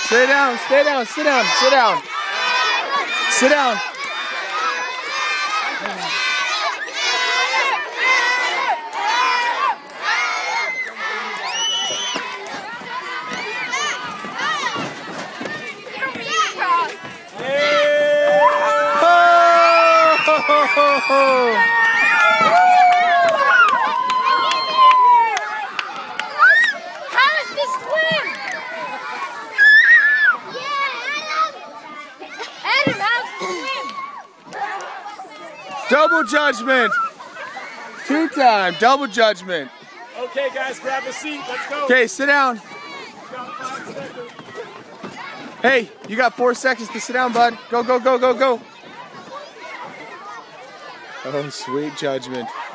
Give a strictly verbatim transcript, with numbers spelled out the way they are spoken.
Stay down, stay down, sit down, sit down. Sit down. Oh! How does this swim? Adam, how does this swim? Double judgment. Two time, double judgment. Okay, guys, grab a seat. Let's go. Okay, sit down. Hey, you got four seconds to sit down, bud. Go, go, go, go, go. Oh, sweet judgment.